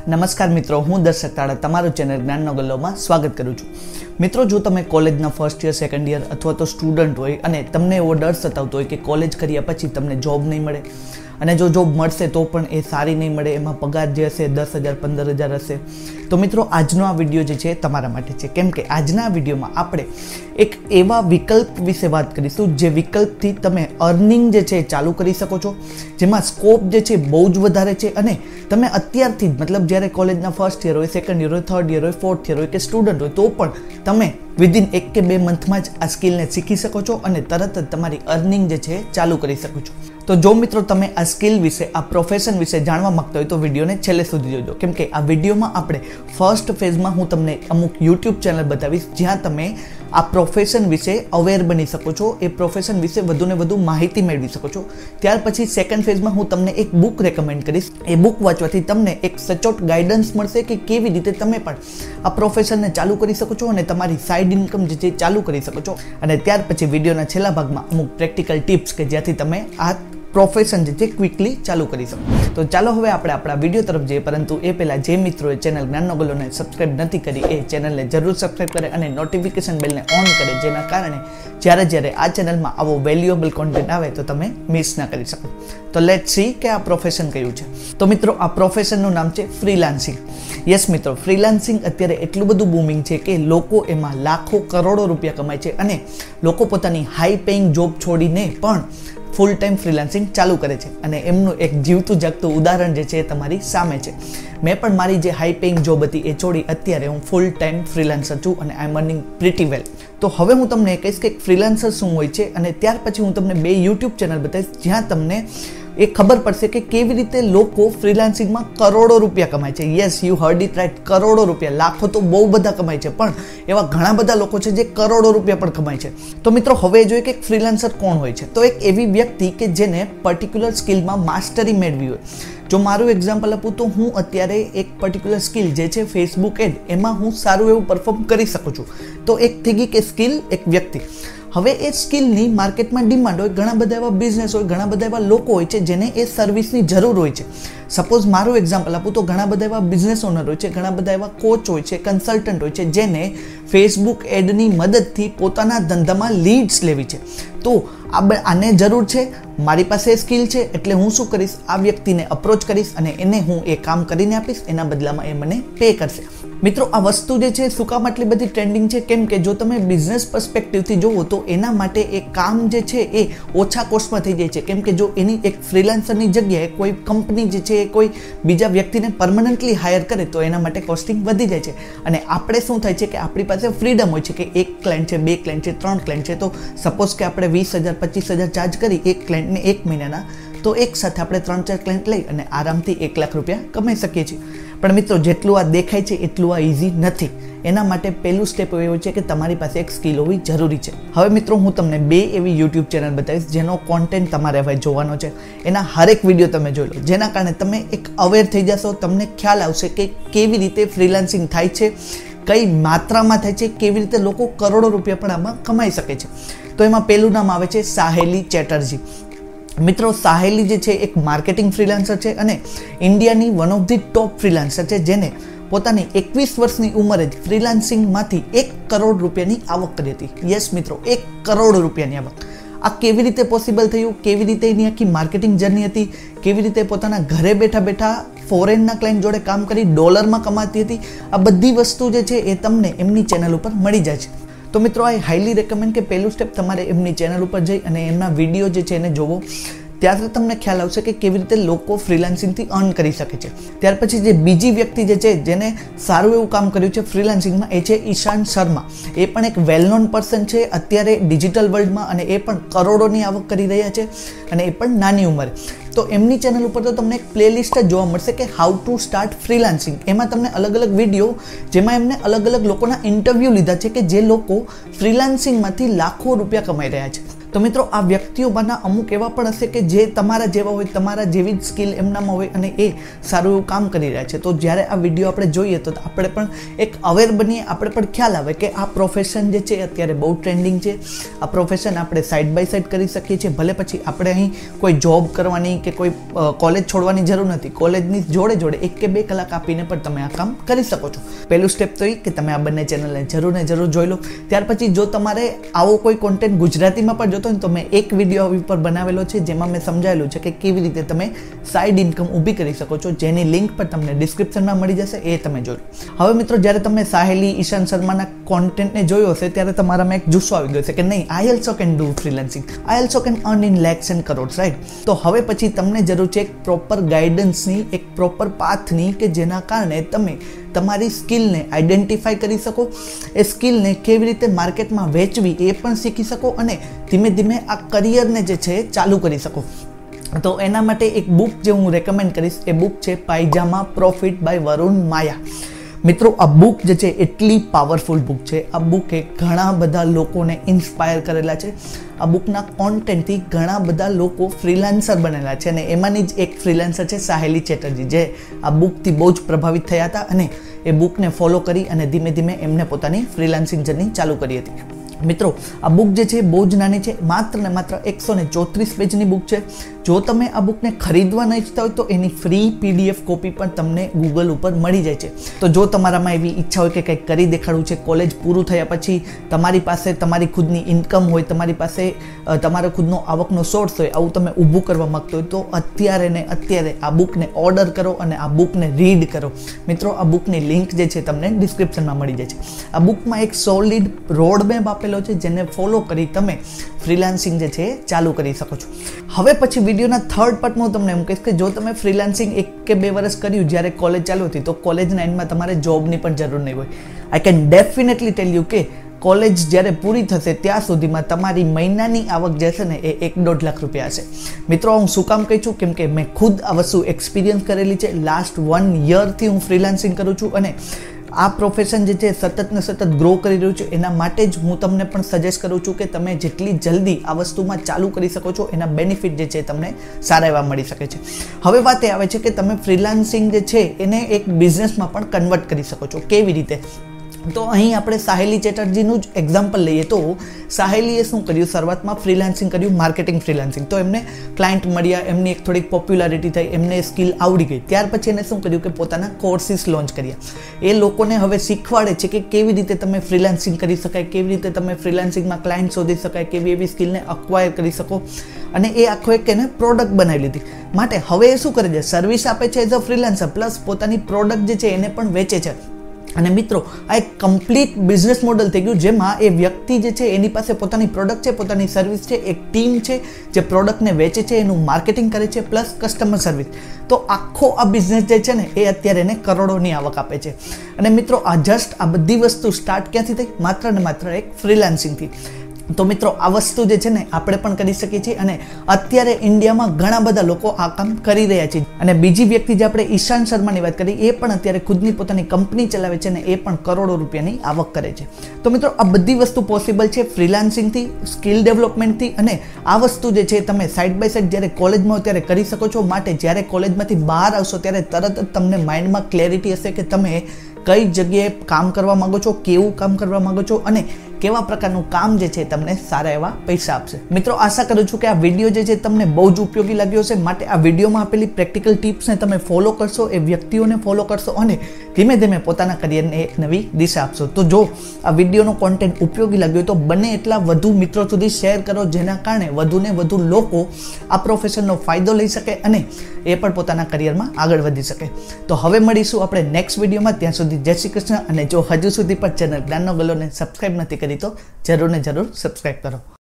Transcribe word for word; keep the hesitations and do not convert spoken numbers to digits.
નમસ્કાર મિત્રો, હું દર્શક તાળા તમારું ચેનલ જ્ઞાનનો ગલ્લોમાં સ્વાગત કરું છું. મિત્રો, જો તમે કોલેજના ફર્સ્ટ યર સેકન્ડ યર અથવા તો સ્ટુડન્ટ હોય અને તમને એવો ડર સતાવતો હોય કે કોલેજ કર્યા પછી તમને જોબ નહીં મળે અને જો જોબ મળશે તો પણ એ સારી નહીં મળે, એમાં પગાર જે હશે દસ હજાર પંદર હજાર હશે, તો મિત્રો આજનો આ વિડીયો જે છે તમારા માટે છે. કેમ કે આજના આ વિડીયોમાં આપણે એક એવા વિકલ્પ વિશે વાત કરીશું જે વિકલ્પથી તમે અર્નિંગ જે છે ચાલુ કરી શકો છો, જેમાં સ્કોપ જે છે બહુ જ વધારે છે અને તમે અત્યારથી જ મતલબ જ્યારે કોલેજના ફર્સ્ટ યર હોય, સેકન્ડ યર હોય, થર્ડ યર હોય, ફોર્થ યર હોય કે સ્ટુડન્ટ હોય તો પણ તમે વિધિન એક કે બે મંથમાં જ આ સ્કિલને શીખી શકો છો અને તરત જ તમારી અર્નિંગ જે છે ચાલુ કરી શકો છો. તો જો મિત્રો તમે આ સ્કિલ વિશે, આ પ્રોફેશન વિશે જાણવા માંગતા હોય તો વિડીયોને છેલ્લે સુધી જોજો. કેમ કે આ વિડીયોમાં આપણે ફર્સ્ટ ફેઝમાં હું તમને અમુક યુટ્યુબ ચેનલ બતાવીશ જ્યાં તમે આ પ્રોફેશન વિશે અવેર બની શકો છો, એ પ્રોફેશન વિશે વધુને વધુ માહિતી મેળવી શકો છો. ત્યાર પછી સેકન્ડ ફેઝમાં હું તમને એક બુક રેકમેન્ડ કરીશ. એ બુક વાંચવાથી તમને એક સચોટ ગાઈડન્સ મળશે કે કેવી રીતે તમે પણ આ પ્રોફેશનને ચાલુ કરી શકો છો અને તમારી સાઇડ ઇન્કમ જે છે ચાલુ કરી શકો છો. અને ત્યાર પછી વિડીયોના છેલ્લા ભાગમાં અમુક પ્રેક્ટિકલ ટિપ્સ કે જ્યાંથી તમે આ પ્રોફેશન જે છે ક્વિકલી ચાલુ કરી શકો. તો ચાલો હવે આપણે આપણા વિડીયો તરફ જઈએ, પરંતુ એ પહેલાં જે મિત્રોએ ચેનલ જ્ઞાનનો ગલ્લોને સબસ્ક્રાઇબ નથી કરી એ ચેનલને જરૂર સબસ્ક્રાઇબ કરે અને નોટિફિકેશન બેલને ઓન કરે, જેના કારણે જ્યારે જ્યારે આ ચેનલમાં આવો વેલ્યુએબલ કોન્ટેન્ટ આવે તો તમે મિસ ના કરી શકો. તો લેટ સી કે આ પ્રોફેશન કયું છે. તો મિત્રો, આ પ્રોફેશનનું નામ છે ફ્રીલાન્સિંગ. યસ મિત્રો, ફ્રીલાન્સિંગ અત્યારે એટલું બધું બૂમિંગ છે કે લોકો એમાં લાખો કરોડો રૂપિયા કમાય છે અને લોકો પોતાની હાઈ પેઇંગ જોબ છોડીને પણ ફૂલ ટાઈમ ફ્રીલાન્સિંગ ચાલુ કરે છે અને એમનું એક જીવતું જાગતું ઉદાહરણ જે છે એ તમારી સામે છે. મેં પણ મારી જે હાઈ પેઇંગ જોબ હતી એ છોડી અત્યારે હું ફૂલ ટાઈમ ફ્રીલાન્સર છું અને આઈ એમ અર્નિંગ પ્રીટી વેલ. તો હવે હું તમને કહીશ કે ફ્રીલાન્સર શું હોય છે અને ત્યાર પછી હું તમને બે યુટ્યુબ ચેનલ બતાવીશ જ્યાં તમને એ ખબર પડશે કે કેવી રીતે લોકો ફ્રીલાન્સિંગમાં કરોડો રૂપિયા કમાય છે. Yes, you heard it right, કરોડો રૂપિયા. લાખો તો બહુ બધા કમાય છે, પણ એવા ઘણા બધા લોકો છે જે કરોડો રૂપિયા પણ કમાય છે. તો મિત્રો, હવે જોઈએ કે ફ્રીલાન્સર કોણ હોય છે. તો એક એવી વ્યક્તિ કે જેને પર્ટિક્યુલર સ્કિલમાં માસ્ટરી મેળવી હોય. જો મારું એક્ઝામ્પલ આપું તો હું અત્યારે એક પર્ટિક્યુલર સ્કિલ જે છે ફેસબુક એડ, એમાં હું સારું એવું પરફોર્મ કરી શકું છું. તો એક થઈ ગઈ કે સ્કિલ, એક વ્યક્તિ. હવે એ સ્કિલની માર્કેટમાં ડિમાન્ડ હોય, ઘણા બધા એવા બિઝનેસ હોય, ઘણા બધા એવા લોકો હોય છે જેને એ સર્વિસની જરૂર હોય છે. સપોઝ મારું એક્ઝામ્પલ આપું તો ઘણા બધા એવા બિઝનેસ ઓનર હોય છે, ઘણા બધા એવા કોચ હોય છે, કન્સલ્ટન્ટ હોય છે જેને ફેસબુક એડની મદદથી પોતાના ધંધામાં લીડ્સ લેવી છે. તો આને જરૂર છે, મારી પાસે સ્કિલ છે, એટલે હું શું કરીશ, આ વ્યક્તિને અપ્રોચ કરીશ અને એને હું એ કામ કરીને આપીશ, એના બદલામાં એ મને પે કરશે. મિત્રો, આ વસ્તુ જે છે શું કામ આટલી બધી ટ્રેન્ડિંગ છે? કેમ કે જો તમે બિઝનેસ પર્સપેક્ટિવથી જોવો તો એના માટે એ કામ જે છે એ ઓછા કોસ્ટમાં થઈ જાય છે. કેમ કે જો એની એક ફ્રીલાન્સરની જગ્યાએ કોઈ કંપની જે છે એ કોઈ બીજા વ્યક્તિને પરમનન્ટલી હાયર કરે તો એના માટે કોસ્ટિંગ વધી જાય છે. અને આપણે શું થાય છે કે આપણી પાસે ફ્રીડમ હોય છે કે એક ક્લાયન્ટ છે, બે ક્લાયન્ટ છે, ત્રણ ક્લાયન્ટ છે, તો સપોઝ કે આપણે વીસ હજાર પચીસ હજાર ચાર્જ કરી એક ક્લાયન્ટને એક મહિનાના, તો એક સાથે આપણે ત્રણ ચાર ક્લાયન્ટ લઈ અને આરામથી એક લાખ રૂપિયા કમાઈ શકીએ છીએ. પણ મિત્રો, જેટલું આ દેખાય છે એટલું આ ઇઝી નથી. એના માટે પહેલું સ્ટેપ એવું છે કે તમારી પાસે એક સ્કિલ હોવી જરૂરી છે. હવે મિત્રો, હું તમને બે એવી યુટ્યુબ ચેનલ બતાવીશ જેનો કોન્ટેન્ટ તમારે હવે જોવાનો છે. એના હરેક વિડીયો તમે જોઈ લો, જેના કારણે તમે એક અવેર થઈ જશો, તમને ખ્યાલ આવશે કે કેવી રીતે ફ્રીલાન્સિંગ થાય છે, કઈ માત્રામાં થાય છે, કેવી રીતે લોકો કરોડો રૂપિયા પણ આમાં કમાઈ શકે છે. તો એમાં પહેલું નામ આવે છે સાહેલી ચેટર્જી. મિત્રો, સાહેલી જે છે એક માર્કેટિંગ ફ્રીલાન્સર છે અને ઇન્ડિયાની one of the top freelancer છે જેને પોતાની એકવીસ વર્ષની ઉંમરે જ ફ્રીલાન્સિંગમાંથી એક કરોડ રૂપિયાની આવક કરી હતી. યસ મિત્રો, એક કરોડ રૂપિયાની આવક. આ કેવી રીતે પોસિબલ થયું, કેવી રીતે એની આખી માર્કેટિંગ જર્ની હતી, કેવી રીતે પોતાના ઘરે બેઠા બેઠા ફોરેનના ક્લાયન્ટ જોડે કામ કરી ડોલરમાં કમાતી હતી, આ બધી વસ્તુ જે છે એ તમને એમની ચેનલ ઉપર મળી જાય છે. તો મિત્રો, આઈ હાઈલી રેકમેન્ડ કે પહેલું સ્ટેપ તમારે એમની ચેનલ ઉપર જઈ અને એમના વિડીયો જે છે એને જોવો. ત્યારથી તમને ખ્યાલ આવશે કે કેવી રીતે લોકો ફ્રીલાન્સિંગથી અર્ન કરી શકે છે. ત્યાર પછી જે બીજી વ્યક્તિ જે છે જેને સારું એવું કામ કર્યું છે ફ્રીલાન્સિંગમાં, એ છે ઈશાન શર્મા. એ પણ એક વેલ નોન પર્સન છે અત્યારે ડિજિટલ વર્લ્ડમાં અને એ પણ કરોડોની આવક કરી રહ્યા છે અને એ પણ નાની ઉંમરે. તો એમની ચેનલ ઉપર તો તમને એક પ્લેલિસ્ટ જ જોવા મળશે કે હાઉ ટુ સ્ટાર્ટ ફ્રીલાન્સિંગ. એમાં તમને અલગ અલગ વિડીયો, જેમાં એમને અલગ અલગ લોકોના ઇન્ટરવ્યૂ લીધા છે કે જે લોકો ફ્રીલાન્સિંગમાંથી લાખો રૂપિયા કમાઈ રહ્યા છે. તો મિત્રો આ વ્યક્તિઓમાંના અમુક એવા પણ હશે કે જે તમારા જેવા હોય, તમારા જેવી જ સ્કિલ એમનામાં હોય અને એ સારું એવું કામ કરી રહ્યા છે. તો જ્યારે આ વિડીયો આપણે જોઈએ તો આપણે પણ એક અવેર બનીએ, આપણે પણ ખ્યાલ આવે કે આ પ્રોફેશન જે છે અત્યારે બહુ ટ્રેન્ડિંગ છે. આ પ્રોફેશન આપણે સાઈડ બાય સાઈડ કરી શકીએ છીએ. ભલે પછી આપણે અહીં કોઈ જોબ કરવાની કે કોઈ કોલેજ છોડવાની જરૂર નથી. કોલેજની જોડે જોડે એક કે બે કલાક આપીને પણ તમે આ કામ કરી શકો છો. પહેલું સ્ટેપ તો એ કે તમે આ બંને ચેનલને જરૂર ને જરૂર જોઈ લો. ત્યાર પછી જો તમારે આવો કોઈ કોન્ટેન્ટ ગુજરાતીમાં પણ જોતો હોય તો મેં એક વિડીયો ઉપર બનાવેલો છે જેમાં મેં સમજાવેલું છે કે કેવી રીતે તમે સાઈડ ઇન્કમ ઊભી કરી શકો છો, જેની લિંક પણ તમને ડિસ્ક્રિપ્શનમાં મળી જશે. એ તમે જોઈ લો. હવે મિત્રો જ્યારે તમે સાહેલી, ઈશાન શર્માના કોન્ટેન્ટને જોયો હશે ત્યારે તમારામાં એક જુસ્સો આવી ગયો છે કે નહીં, I also can do freelancing, I also can earn in lakhs and crores, right? તો હવે પછી તમને જરૂર છે એક પ્રોપર ગાઈડન્સની, એક પ્રોપર પાથની કે જેના કારણે તમે તમારી સ્કિલને આઈડેન્ટિફાઈ કરી શકો, એ સ્કિલને કેવી રીતે માર્કેટમાં વેચવી એ પણ શીખી શકો અને ધીમે ધીમે આ કરિયરને જે છે ચાલુ કરી શકો. તો એના માટે એક બુક જે હું રેકમેન્ડ કરીશ, એ બુક છે પાયજામા પ્રોફિટ બાય વરુણ માયા. મિત્રો આ બુક જે છે એટલી પાવરફુલ બુક છે. આ બુકે ઘણા બધા લોકોને ઇન્સ્પાયર કરેલા છે. આ બુકના કોન્ટેન્ટથી ઘણા બધા લોકો ફ્રીલાન્સર બનેલા છે અને એમાંની જ એક ફ્રીલાન્સર છે સાહેલી ચેટર્જી, જે આ બુકથી બહુ જ પ્રભાવિત થયા હતા અને એ બુકને ફોલો કરી અને ધીમે ધીમે એમને પોતાની ફ્રીલાન્સિંગ જર્ની ચાલુ કરી હતી. મિત્રો આ બુક જે છે બહુ જ નાની છે, માત્ર ને માત્ર એકસો ને ચોત્રીસ પેજની બુક છે. જો તમે આ બુકને ખરીદવા ન ઈચ્છતા હોય તો એની ફ્રી પીડીએફ કોપી પણ તમને ગૂગલ ઉપર મળી જાય છે. તો જો તમારામાં એવી ઈચ્છા હોય કે કંઈક કરી દેખાડવું છે, કોલેજ પૂરું થયા પછી તમારી પાસે તમારી ખુદની ઇન્કમ હોય, તમારી પાસે તમારો ખુદનો આવકનો સોર્સ હોય, આવું તમે ઊભું કરવા માગતો હોય તો અત્યારે ને અત્યારે આ બુકને ઓર્ડર કરો અને આ બુકને રીડ કરો. મિત્રો આ બુકની લિંક જે છે તમને ડિસ્ક્રિપ્શનમાં મળી જાય છે. આ બુકમાં એક સોલિડ રોડ મેપ આપેલો છે જેને ફોલો કરી તમે ફ્રીલાન્સિંગ જે છે ચાલુ કરી શકો છો. હવે પછી વિડીયોના થર્ડ પાર્ટમાં હું તમને એમ કહીશ કે જો તમે ફ્રીલાન્સિંગ એક કે બે વર્ષ કર્યું જ્યારે કોલેજ ચાલુ હતી તો કોલેજના એન્ડમાં તમારે જોબની પણ જરૂર નહીં હોય. I can definitely tell you કે કોલેજ જ્યારે પૂરી થશે ત્યાં સુધીમાં તમારી મહિનાની આવક જે છે ને એ એક દોઢ લાખ રૂપિયા હશે. મિત્રો હું શું કામ કહી છું, કેમ કે મેં ખુદ આ વસ્તુ એક્સપિરિયન્સ કરેલી છે. લાસ્ટ વન યરથી હું ફ્રીલાન્સિંગ કરું છું અને આ પ્રોફેશન જે છે સતત ને સતત ગ્રો કરી રહ્યું છે. એના માટે જ હું તમને પણ સજેસ્ટ કરું છું કે તમે જેટલી જલ્દી આ વસ્તુમાં ચાલુ કરી શકો છો એના બેનિફિટ જે છે તમને સારા એવા મળી શકે છે. હવે વાત એ આવે છે કે તમે ફ્રીલાન્સિંગ જે છે એને એક બિઝનેસમાં પણ કન્વર્ટ કરી શકો છો. કેવી રીતે? તો અહીં આપણે સાહેલી ચેટર્જીનું જ એક્ઝામ્પલ લઈએ તો સાહેલીએ શું કર્યું, શરૂઆતમાં ફ્રીલાન્સિંગ કર્યું, માર્કેટિંગ ફ્રીલાન્સિંગ. તો એમને ક્લાયન્ટ મળ્યા, એમની એક થોડીક પોપ્યુલારિટી થઈ, એમને સ્કિલ આવડી ગઈ. ત્યાર પછી એને શું કર્યું કે પોતાના કોર્સિસ લોન્ચ કર્યા. એ લોકોને હવે શીખવાડે છે કે કેવી રીતે તમે ફ્રીલાન્સિંગ કરી શકાય, કેવી રીતે તમે ફ્રીલાન્સિંગમાં ક્લાયન્ટ શોધી શકાય, કેવી એવી સ્કિલને અક્વાયર કરી શકો. અને એ આખો એક એને પ્રોડક્ટ બનાવી લીધી. માટે હવે એ શું કરે છે, સર્વિસ આપે છે એઝ અ ફ્રીલાન્સર, પ્લસ પોતાની પ્રોડક્ટ જે છે એને પણ વેચે છે. અને મિત્રો આ એક કમ્પ્લીટ બિઝનેસ મોડલ થઈ ગયું જેમાં એ વ્યક્તિ જે છે એની પાસે પોતાની પ્રોડક્ટ છે, પોતાની સર્વિસ છે, એક ટીમ છે જે પ્રોડક્ટને વેચે છે, એનું માર્કેટિંગ કરે છે, પ્લસ કસ્ટમર સર્વિસ. તો આખો આ બિઝનેસ જે છે ને એ અત્યારે એને કરોડોની આવક આપે છે. અને મિત્રો આ જસ્ટ આ બધી વસ્તુ સ્ટાર્ટ ક્યાંથી થઈ? માત્ર ને માત્ર એક ફ્રીલાન્સિંગથી. તો મિત્રો આ વસ્તુ જે છે ને આપણે પણ કરી શકીએ છીએ અને અત્યારે ઇન્ડિયામાં ઘણા બધા લોકો આ કામ કરી રહ્યા છે. અને બીજી વ્યક્તિ જે આપણે ઈશાન શર્માની વાત કરી, એ પણ અત્યારે ખુદની પોતાની કંપની ચલાવે છે અને એ પણ કરોડો રૂપિયાની આવક કરે છે. તો મિત્રો આ બધી વસ્તુ પોસિબલ છે ફ્રીલાન્સિંગથી, સ્કિલ ડેવલપમેન્ટથી. અને આ વસ્તુ જે છે તમે સાઈડ બાય સાઈડ જ્યારે કોલેજમાં હો ત્યારે કરી શકો છો. માટે જ્યારે કોલેજમાંથી બહાર આવશો ત્યારે તરત જ તમને માઇન્ડમાં ક્લેરિટી હશે કે તમે કઈ જગ્યાએ કામ કરવા માંગો છો, કેવું કામ કરવા માંગો છો અને કેવા પ્રકારનું કામ જે છે તમને સારા એવા પૈસા આપશે. મિત્રો આશા કરું છું કે આ વિડીયો જે છે તમને બહુ જ ઉપયોગી લાગ્યો છે. માટે આ વિડીયોમાં આપેલી પ્રેક્ટિકલ ટિપ્સને તમે ફોલો કરશો, એ વ્યક્તિઓને ફોલો કરશો અને ધીમે ધીમે પોતાના કરિયરને એક નવી દિશા આપશો. તો જો આ વિડીયોનો કોન્ટેન્ટ ઉપયોગી લાગ્યો તો બને એટલા વધુ મિત્રો સુધી શેર કરો, જેના કારણે વધુને વધુ લોકો આ પ્રોફેશનનો ફાયદો લઈ શકે અને એ પણ પોતાના કરિયરમાં આગળ વધી શકે. તો હવે મળીશું આપણે નેક્સ્ટ વિડીયોમાં. ત્યાં સુધી જય શ્રી કૃષ્ણ. અને જો હજુ સુધી પણ ચેનલ જ્ઞાનનો ગલ્લોને સબસ્ક્રાઇબ નથી કરી તો જરૂર ને જરૂર સબસ્ક્રાઇબ કરો.